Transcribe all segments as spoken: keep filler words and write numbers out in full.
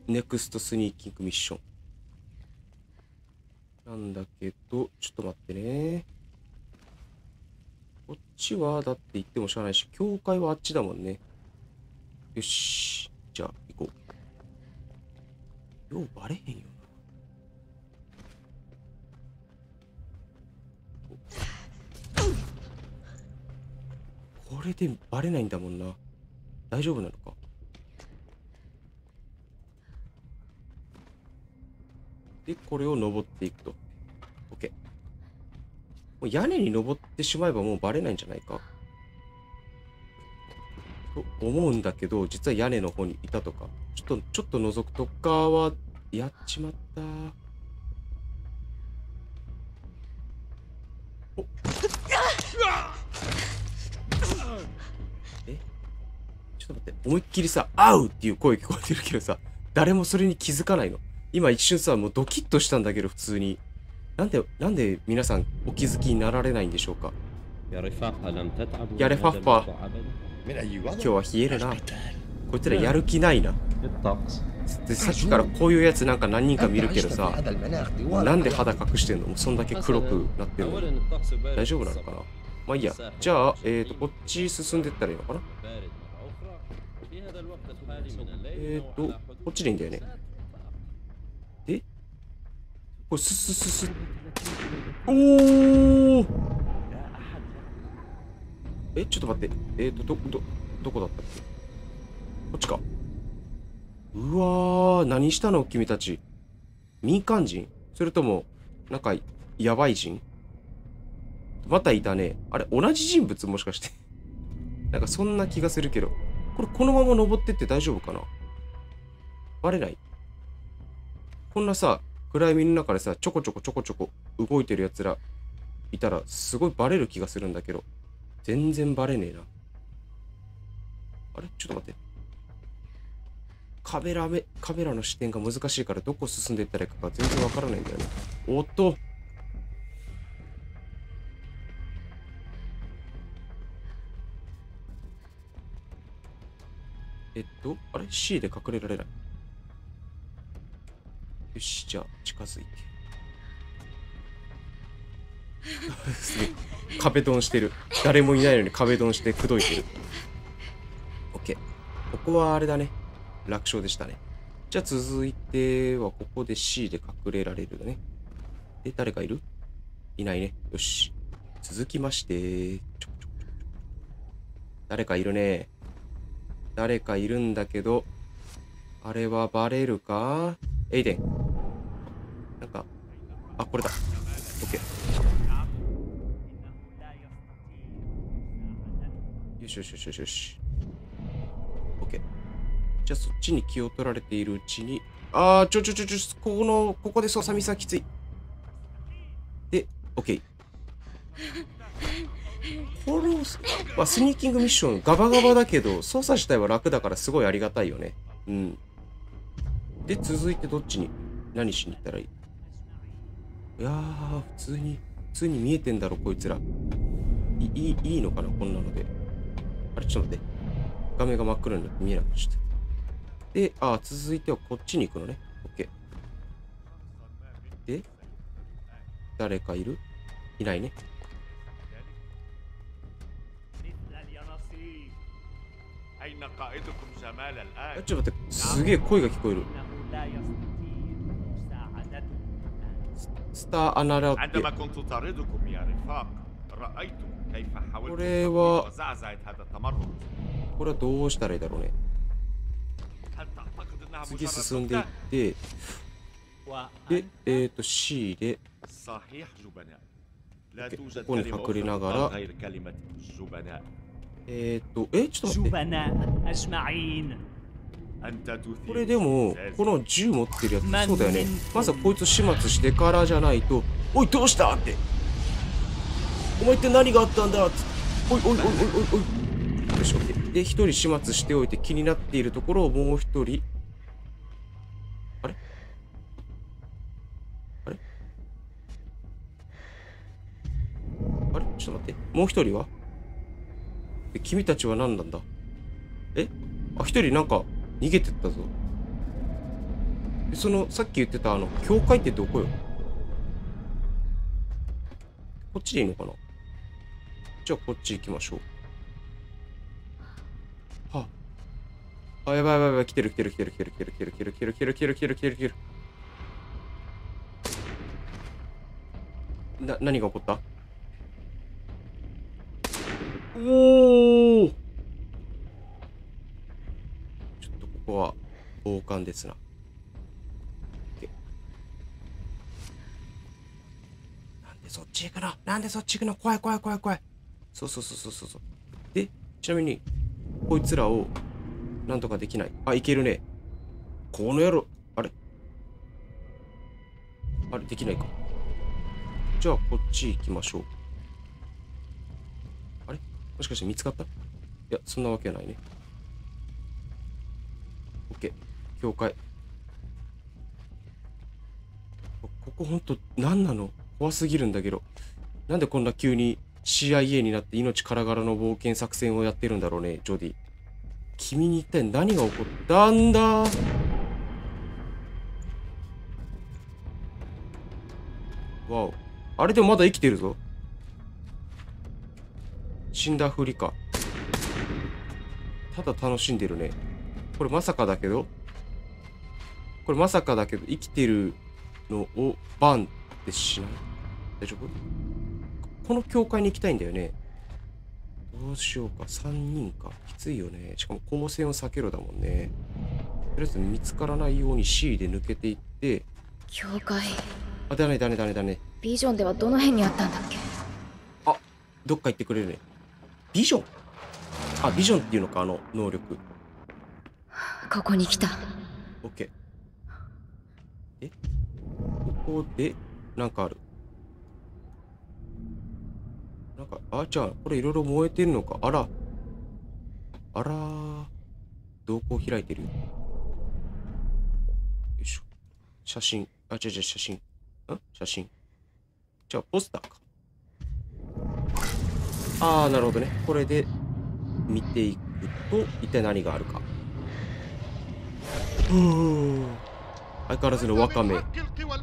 ネクストスニーキングミッション。なんだけど、ちょっと待ってね。こっちは、だって言ってもしゃあないし、教会はあっちだもんね。よし。じゃあ、行こう。ようバレへんよな。これでバレないんだもんな。大丈夫なのか。で、これを登っていくと。OK。もう屋根に登ってしまえばもうバレないんじゃないかと思うんだけど、実は屋根の方にいたとか。ちょっと、ちょっと覗くとかは、やっちまった。おえちょっと待って、思いっきりさ、合うっていう声聞こえてるけどさ、誰もそれに気づかないの。今一瞬さ、もうドキッとしたんだけど、普通に。なんで、なんで皆さんお気づきになられないんでしょうか。やれファッパー。今日は冷えるな。こいつらやる気ないな。で、さっきからこういうやつなんか何人か見るけどさ、なんで肌隠してんの？もうそんだけ黒くなってるのに。大丈夫なのかな。まあいいや。じゃあ、えっと、こっち進んでったらいいのかな。えっと、こっちでいいんだよね。で、これスススス。おーえ、ちょっと待って。えっと、ど、ど、どこだったっけ？こっちか。うわー、何したの君たち。民間人？それとも、なんか、やばい人？またいたね。あれ、同じ人物もしかして。なんかそんな気がするけど。これ、このまま登ってって大丈夫かな？バレない？こんなさ、暗闇の中でさ、ちょこちょこちょこちょこ動いてるやつらいたら、すごいバレる気がするんだけど。全然バレねえな。あれ？ちょっと待って。カメラ目、カメラの視点が難しいからどこ進んでいったらいいかが全然わからないんだよね。おっと。えっと、あれ ?C で隠れられない。よし、じゃあ近づいて。すげえ。壁ドンしてる。誰もいないのに壁ドンして口説いてる。OK。ここはあれだね。楽勝でしたね。じゃあ続いてはここで C で隠れられるね。で、誰かいる？いないね。よし。続きまして、ちょちょちょ誰かいるね。誰かいるんだけど、あれはバレるか？エイデン。なんか、あ、これだ。OK。よしよしよしよしよし。OK。じゃあそっちに気を取られているうちに、あー、ちょちょちょちょ、ここの、ここで操作ミスはきつい。で、OK。この、まあ、スニーキングミッションガバガバだけど、操作自体は楽だからすごいありがたいよね。うん。で、続いてどっちに、何しに行ったらいい？いやー、普通に、普通に見えてんだろ、こいつら。いい、いいのかな、こんなので。あれ、ちょっと待って。画面が真っ黒になって見えなくした。で、あ、続いてはこっちに行くのね。OK。で、誰かいる？いないね。あ、ちょっと待って、すげえ声が聞こえる。スターアナラって。これは、これはどうしたらいいだろうね。次進んでいって、で、えっと C で、OK、ここに隠れながら、えっと、え、ちょっと待って。これでも、この銃持ってるやつ、そうだよね。まずはこいつ始末してからじゃないと、おい、どうしたって。お前って何があったんだって。おいおいおいおいおいおい。よし、OK。で、一人始末しておいて気になっているところをもう一人。あれあれあれちょっと待って。もう一人はで君たちは何なんだ？えあ、一人なんか逃げてったぞ。 その、さっき言ってたあの、教会ってどこよ？こっちでいいのかな？じゃあこっち行きましょう。はあ。あ、やばいやばいやばい、来てる来てる来てる来てる来てる来てる来てる来てる来てる来てる来てる来てる来てる。な、何が起こった？おお。ちょっとここは防寒ですな。なんでそっち行くの？なんでそっち行くの？怖い怖い怖い怖い。そうそうそうそうそう。で、ちなみに、こいつらを、なんとかできない。あ、いけるね。この野郎。あれあれ、できないか。じゃあ、こっち行きましょう。あれもしかして見つかった？いや、そんなわけはないね。オッケー。境界。ここほんと、何なの？怖すぎるんだけど。なんでこんな急に シーアイエー になって命からがらの冒険作戦をやってるんだろうね、ジョディ。君に一体何が起こったんだ？わお。あれでもまだ生きてるぞ。死んだふりか。ただ楽しんでるね。これまさかだけどこれまさかだけど生きてるのをバンってしない？大丈夫？この教会に行きたいんだよね。どうしようか。さんにんか。きついよね。しかも光線を避けろだもんね。とりあえず見つからないように シー で抜けていって。 教会。 あ、だねだねだねだね。 ビジョンではどの辺にあったんだっけ？ あ、どっか行ってくれるね。ビジョン？あ、ビジョンっていうのか、あの能力。 ここに来た。 オッケー。え？ここで、なんかある。なんか、あ、じゃあ、これいろいろ燃えてるのか。あら。あらー。瞳孔開いてるよ。よいしょ。写真。あ、違う違う、写真。ん写真。じゃあ、ポスターか。あー、なるほどね。これで、見ていくと、一体何があるか。うーん。相変わらずのワカメ。アッ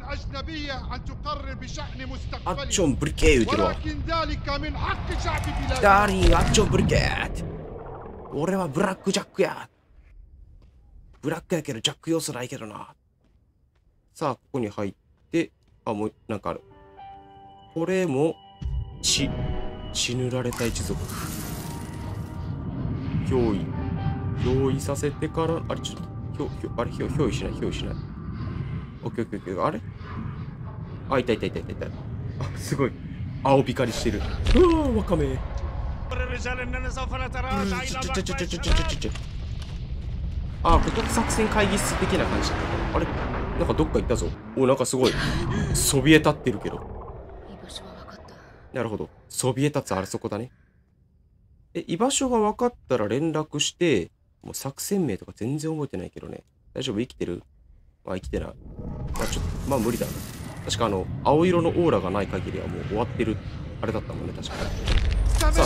チョンブリケー言うてるわ。ダーリン、アッチョンブリケーって。俺はブラックジャックや。ブラックやけどジャック要素ないけどな。さあ、ここに入って、あ、もう、なんかある。これも、血。血塗られた一族。憑依。憑依させてから、あれ、ちょっと、ひょ、ひょ、あれ、ひょ、憑依しない、憑依しない。オッケーオッケーオッケー。あれ？あ、いたいたいたいたいた。あ、すごい。青光りしてる。うわー、ワカメ。あ、ここ作戦会議室的な感じだった。あれ？なんかどっか行ったぞ。お、なんかすごい。そびえ立ってるけど。 居場所は分かった。 なるほど。そびえ立つあれそこだね。え、居場所が分かったら連絡して、もう作戦名とか全然覚えてないけどね。大丈夫？生きてる？まあ生きてない。まあちょっと、まあ無理だな。確かあの、青色のオーラがない限りはもう終わってる、あれだったもんね、確かに。さあ。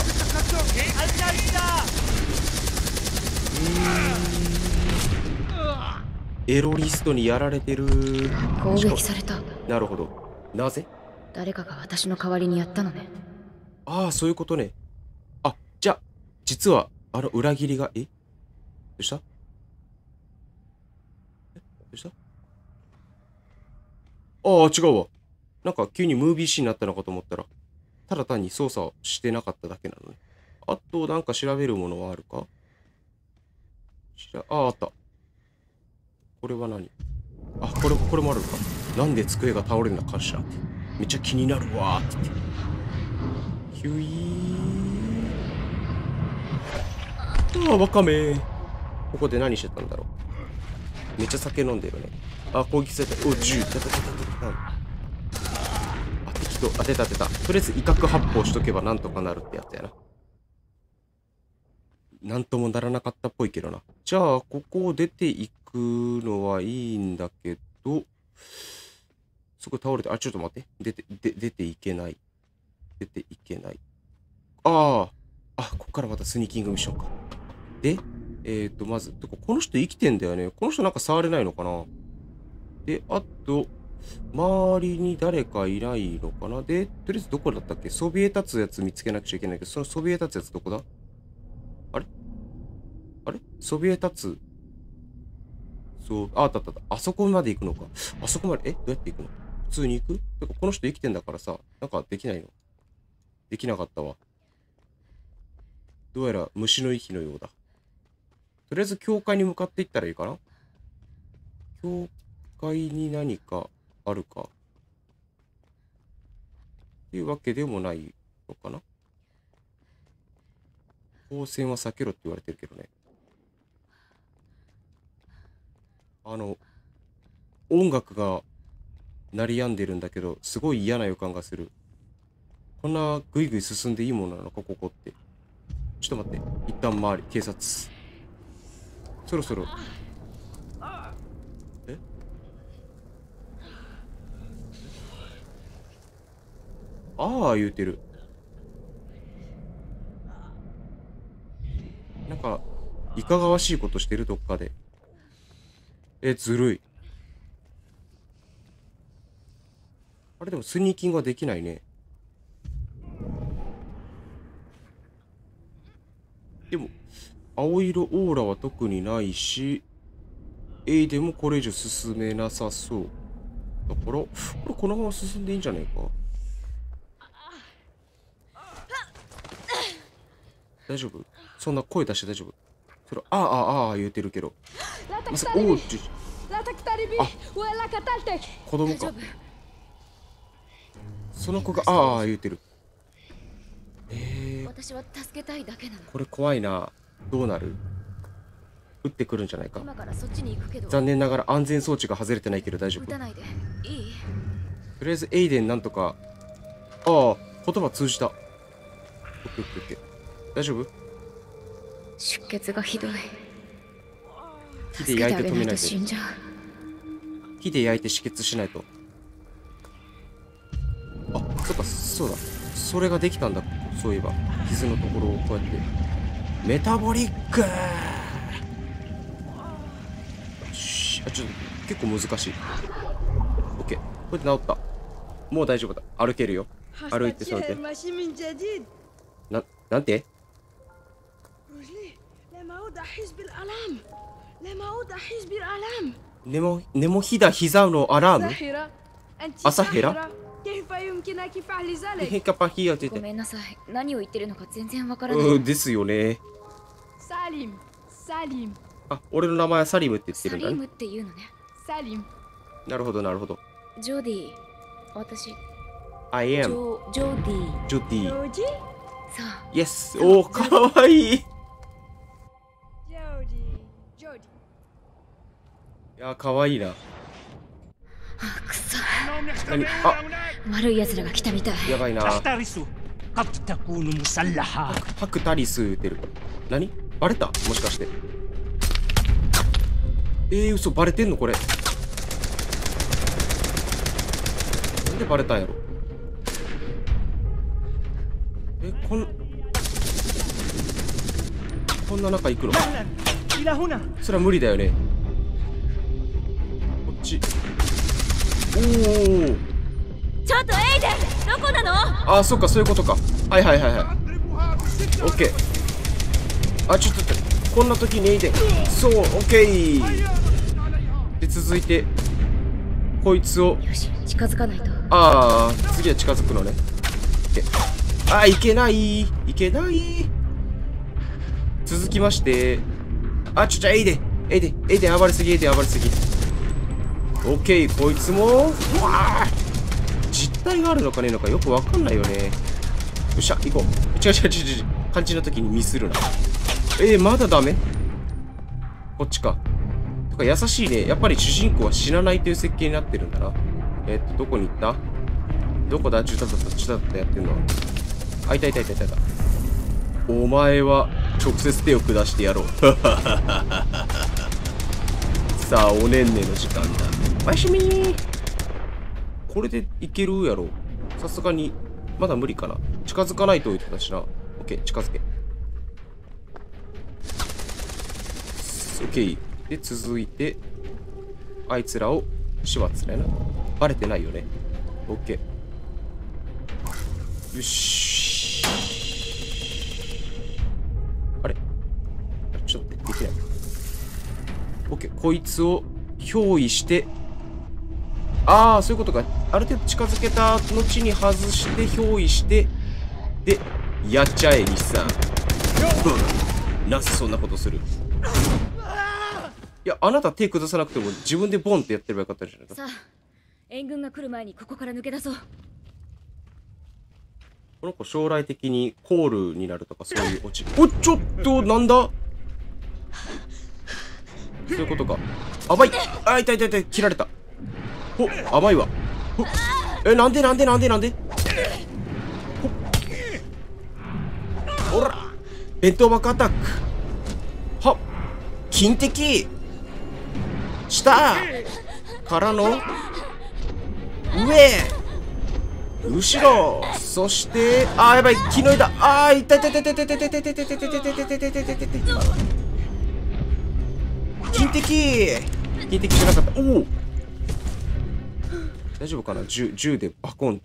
エロリストにやられてる。 攻撃された。 なるほど。なぜ？ 誰かが私の代わりにやったのね。 ああ、そういうことね。あ、じゃあ、実は、あの裏切りが、え？どうした？え？どうした？ああ、違うわ。なんか急にムービーシーンになったのかと思ったら、ただ単に操作してなかっただけなのね。あと、なんか調べるものはあるか？しら、ああ、あった。これは何？あ、これ、これもあるのか。なんで机が倒れるのかしらって。めっちゃ気になるわーって言って。ヒュイー。ああ、ワカメ。ここで何してたんだろう。めっちゃ酒飲んでるね。あ、攻撃された。お、銃。たたたたたた。あ、適当。当てた当てた。とりあえず威嚇発砲しとけばなんとかなるってやつやな。なんともならなかったっぽいけどな。じゃあ、ここを出ていくのはいいんだけど、そこ倒れて、あ、ちょっと待って。出て、で、出ていけない。出ていけない。ああ。あ、ここからまたスニーキングミッションか。で、えっと、まず、この人生きてんだよね。この人なんか触れないのかな？ で、あと、周りに誰かいないのかな。で、とりあえずどこだったっけ？そびえ立つやつ見つけなくちゃいけないけど、そのそびえ立つやつどこだ？あれあれそびえ立つ。そう、あ、あったあったあった。あそこまで行くのか。あそこまで、えどうやって行くの？普通に行く？てか、この人生きてんだからさ、なんかできないの？できなかったわ。どうやら虫の息のようだ。とりあえず教会に向かっていったらいいかな？教会に何かあるか。っていうわけでもないのかな？光線は避けろって言われてるけどね。あの、音楽が鳴り止んでるんだけど、すごい嫌な予感がする。こんなぐいぐい進んでいいものなのか、ここって。ちょっと待って。一旦周り、警察。そろそろ。えああ、言うてる。なんか、いかがわしいことしてるどっかで。え、ずるい。あれでもスニーキングはできないね。でも、青色オーラは特にないし、A でもこれ以上進めなさそう。だから、これこのまま進んでいいんじゃないか。大丈夫？そんな声出して大丈夫？それ、ああ、ああ、言うてるけど。まさか、おお、ちあ、子供か。その子が、ああ、言うてる。えー、 私は助けたいだけなの。 これ怖いな。どうなる？撃ってくるんじゃないか。 今からそっちに行くけど。 残念ながら安全装置が外れてないけど大丈夫。 撃たないでいい？ とりあえずエイデンなんとか。ああ、言葉通じた。オッケーオッケーオッケー。大丈夫？ 出血がひどい。 火で焼いて止めないと。 死んじゃう。 火で焼いて止血しないと。あ、そっか、そうだ。それができたんだ。そういえば。傷のところをこうやって。メタボリック。よし。あ、ちょっと結構難しい。オッケー。これで治った。もう大丈夫だ。歩けるよ。歩いてそうやって。な、なんて？ネモ、ネモヒダ膝のアラーム？朝ヘラ？変化パヒヤって言って。 ごめんなさい。何を言ってるのか全然わからない。 うん、ですよね。 サリム、サリム。 あ、俺の名前はサリムって言ってるんだね。 サリムって言うのね。 サリム。 なるほど、なるほど。 ジョディ。私。 I am。 ジョ、ジョディ。 ジョディ。 ジョディ？ さあ。 Yes。おー、かわいい。 ジョディ、ジョディ。 いや、かわいいな。 あ、くそ。 何？あ、 悪い奴らが来たみたい。 やばいな。ハクタリス言ってる。何？バレた？もしかして。えー、嘘、バレてんのこれ。なんでバレたんやろ。え、こんこんな中行くの？それは無理だよね。こっち。おお。 ちょっとエイデン、どこなの？ あ、そっか、そういうことか。はいはいはいはい。オッケー。あ、ちょっと待って。こんな時にエイデン。そう、オッケー。で、続いて、こいつを。 よし、近づかないと。 ああ、次は近づくのね。あー、いけない。いけない。続きまして。あ、ちょ、ちょ、エイデン。エイデン、エイデン暴れすぎ、エイデン暴れすぎ。オッケー、こいつも。うわー。実体があるのかねえのかよくわかんないよね。よっしゃ、行こう。違う違う違う違う。肝心な時にミスるな。えー、まだダメ？こっちか。とか優しいね。やっぱり主人公は死なないという設計になってるんだな。えー、っと、どこに行った？どこだ？ジュタタタ、ジュタタタやってんの。あ、いたいたいたいたいた。お前は直接手を下してやろう。さあ、おねんねの時間だ。おやすみー。これでいけるやろ。さすがに、まだ無理かな。近づかないと言ってたしな。オッケー、近づけ。オッケー。で、続いて、あいつらをシュワッツだよな。バレてないよね。オッケー。よし。あれちょっと待って、できない。オッケー。こいつを憑依して、ああ、そういうことか。ある程度近づけた後に外して、憑依して、で、やっちゃえ、西さん。なぜそんなことする？いや、あなた手崩さなくても自分でボンってやってればよかったじゃないか。 さあ、援軍が来る前にここから抜け出そう。 この子将来的にコールになるとかそういうオチ。お、ちょっと、なんだ？そういうことか。甘い。あ、痛い痛い痛い、切られた。ほ、甘いわ。ほ、え、なんでなんでなんでなんで？ほ、ほら、弁当箱アタック。はっ、金敵。下からの上、後ろ、そして、あーやばい、木の枝、あー、痛い痛い痛い痛い痛い痛い痛い痛い痛い痛い痛い痛い痛い痛い痛い痛い痛い痛い。金敵、金敵じゃなかった。おお、大丈夫かな。銃銃でバコンって。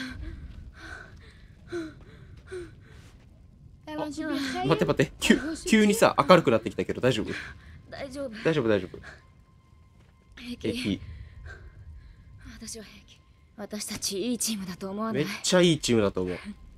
待って待って、急急にさ明るくなってきたけど大丈夫？ 大丈夫。 大丈夫大丈夫。 平平気。 気。私は平気。私たちいいチームだと思わない？ めっちゃいいチームだと思う。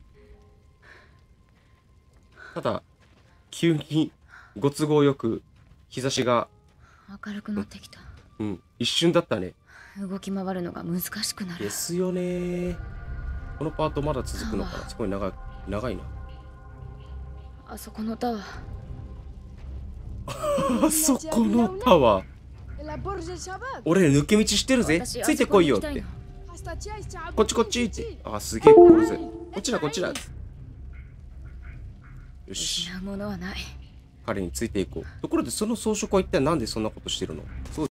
ただ急にご都合よく日差しが明るくなってきた。 うん、一瞬だったね。 動き回るのが難しくなる。 ですよね。このパートまだ続くのかな。すごい長い長いな。 あそこのタワー。 あそこのタワー。俺抜け道してるぜ。ついてこいよって。こっちこっちって。あ、すげえ心強い。こっちだこっちだ。よし。 失うものはない。 彼についていこう。ところでその装飾は一体なんでそんなことしてるの？そう